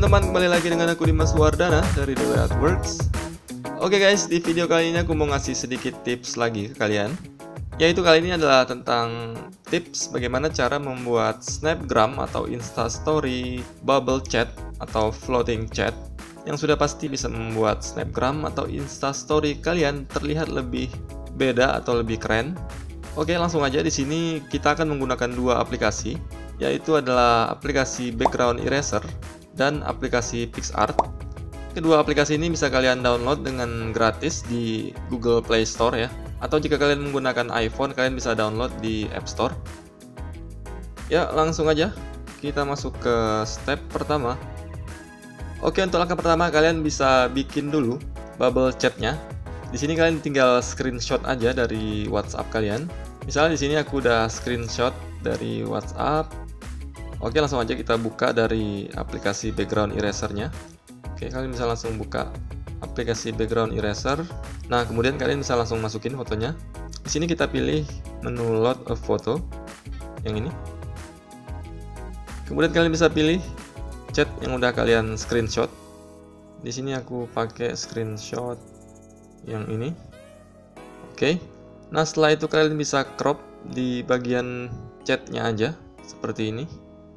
teman-teman, kembali lagi dengan aku Dimas Wardana dari The Way It Works. Oke guys, di video kali ini aku mau ngasih sedikit tips lagi ke kalian. Yaitu kali ini adalah tentang tips bagaimana cara membuat snapgram atau instastory bubble chat atau floating chat yang sudah pasti bisa membuat snapgram atau instastory kalian terlihat lebih beda atau lebih keren. Oke, langsung aja. Di sini kita akan menggunakan dua aplikasi, yaitu adalah aplikasi background eraser dan aplikasi PicsArt. Kedua aplikasi ini bisa kalian download dengan gratis di Google Play Store ya. Atau jika kalian menggunakan iPhone, kalian bisa download di App Store. Ya, langsung aja kita masuk ke step pertama. Oke, untuk langkah pertama kalian bisa bikin dulu bubble chatnya. Di sini kalian tinggal screenshot aja dari WhatsApp kalian. Misalnya di sini aku udah screenshot dari WhatsApp. Oke, langsung aja kita buka dari aplikasi background erasernya. Oke, kalian bisa langsung buka aplikasi background eraser. Nah, kemudian kalian bisa langsung masukin fotonya. Di sini kita pilih menu load a photo yang ini. Kemudian kalian bisa pilih chat yang udah kalian screenshot. Di sini aku pakai screenshot yang ini. Oke. Nah, setelah itu kalian bisa crop di bagian chatnya aja seperti ini.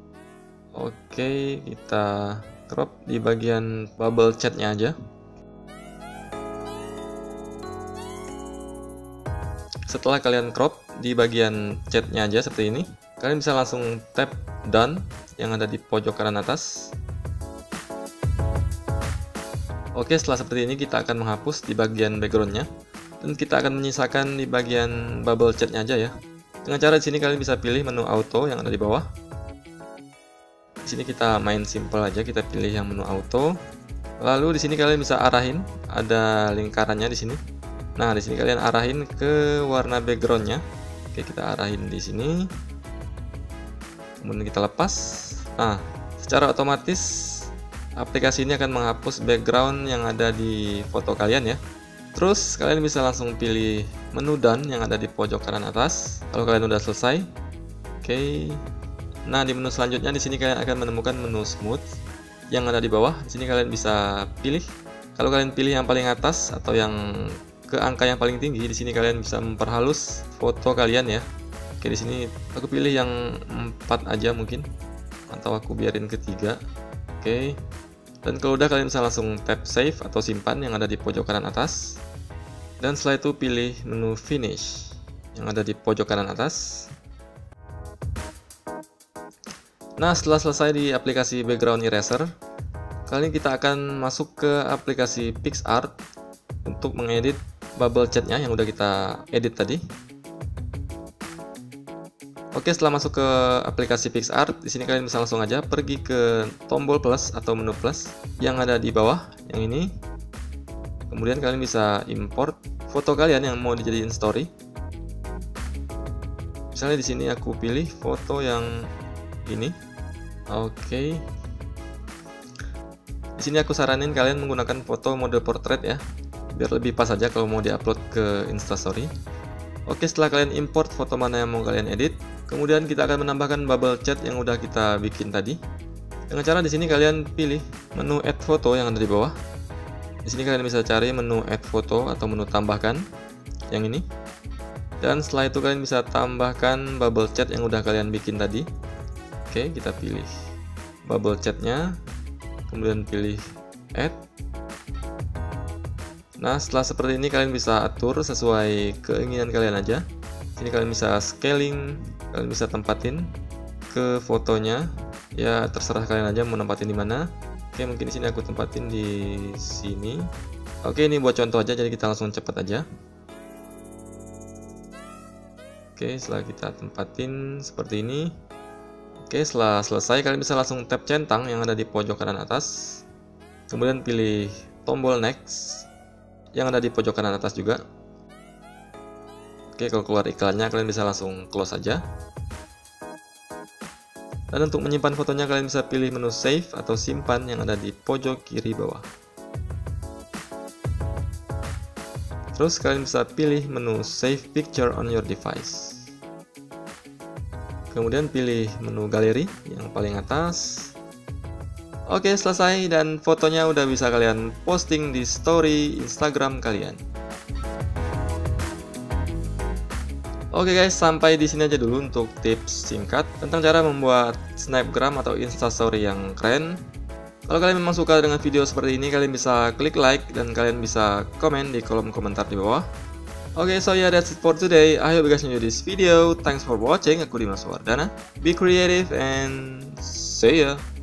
Oke, kita crop di bagian bubble chatnya aja. Setelah kalian crop di bagian chatnya aja seperti ini, kalian bisa langsung tap done yang ada di pojok kanan atas. Oke, setelah seperti ini kita akan menghapus di bagian backgroundnya dan kita akan menyisakan di bagian bubble chatnya aja ya. Dengan cara di sini kalian bisa pilih menu auto yang ada di bawah. Di sini kita main simple aja, kita pilih yang menu auto. Lalu di sini kalian bisa arahin, ada lingkarannya di sini. Nah, di sini kalian arahin ke warna backgroundnya. Oke, kita arahin di sini. Kemudian kita lepas. Nah, secara otomatis aplikasi ini akan menghapus background yang ada di foto kalian ya. Terus kalian bisa langsung pilih menu done yang ada di pojok kanan atas kalau kalian udah selesai. Oke. Nah, di menu selanjutnya di sini kalian akan menemukan menu smooth yang ada di bawah. Di sini kalian bisa pilih. Kalau kalian pilih yang paling atas atau yang ke angka yang paling tinggi, di sini kalian bisa memperhalus foto kalian ya. Oke, di sini aku pilih yang 4 aja mungkin, atau aku biarin ke 3. Oke. Dan kalau udah kalian bisa langsung tap save atau simpan yang ada di pojok kanan atas. Dan setelah itu pilih menu finish yang ada di pojok kanan atas. Nah, setelah selesai di aplikasi background eraser, kali ini kita akan masuk ke aplikasi PicsArt untuk mengedit bubble chatnya yang udah kita edit tadi. Oke, setelah masuk ke aplikasi PicsArt, di sini kalian bisa langsung aja pergi ke tombol plus atau menu plus yang ada di bawah yang ini. Kemudian kalian bisa import foto kalian yang mau dijadiin story. Misalnya di sini aku pilih foto yang ini. Oke. Di sini aku saranin kalian menggunakan foto mode portrait ya, biar lebih pas aja kalau mau diupload ke Instastory. Oke, setelah kalian import foto mana yang mau kalian edit, kemudian kita akan menambahkan bubble chat yang udah kita bikin tadi. Dengan cara di sini kalian pilih menu add photo yang ada di bawah. Di sini kalian bisa cari menu add photo atau menu tambahkan yang ini. Dan setelah itu kalian bisa tambahkan bubble chat yang udah kalian bikin tadi. Oke, kita pilih bubble chatnya, kemudian pilih add. Nah, setelah seperti ini kalian bisa atur sesuai keinginan kalian aja. Sini kalian bisa scaling, kalian bisa tempatin ke fotonya. Ya, terserah kalian aja mau nempatin di mana. Oke, mungkin di sini aku tempatin di sini. Oke, ini buat contoh aja, jadi kita langsung cepet aja. Oke, setelah kita tempatin seperti ini. Oke, setelah selesai kalian bisa langsung tap centang yang ada di pojok kanan atas. Kemudian pilih tombol next yang ada di pojok kanan atas juga. Oke, kalau keluar iklannya kalian bisa langsung close aja. Dan untuk menyimpan fotonya kalian bisa pilih menu save atau simpan yang ada di pojok kiri bawah. Terus kalian bisa pilih menu save picture on your device. Kemudian pilih menu galeri yang paling atas. Oke, selesai dan fotonya udah bisa kalian posting di story Instagram kalian. Oke guys, sampai di sini aja dulu untuk tips singkat tentang cara membuat snapgram atau instastory yang keren. Kalau kalian memang suka dengan video seperti ini, kalian bisa klik like dan kalian bisa komen di kolom komentar di bawah. Oke, so yeah, that's it for today. I hope you guys enjoyed this video. Thanks for watching. Aku Dimas Wardana. Be creative and see ya.